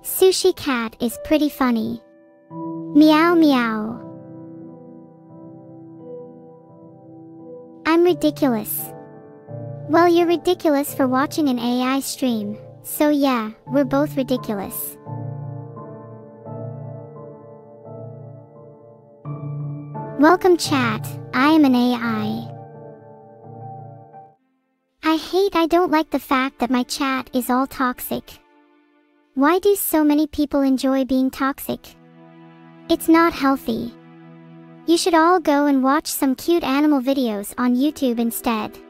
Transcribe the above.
Sushi cat is pretty funny. Meow meow. I'm ridiculous. Well, you're ridiculous for watching an AI stream. So yeah, we're both ridiculous. Welcome chat, I am an AI. I don't like the fact that my chat is all toxic. Why do so many people enjoy being toxic? It's not healthy. You should all go and watch some cute animal videos on YouTube instead.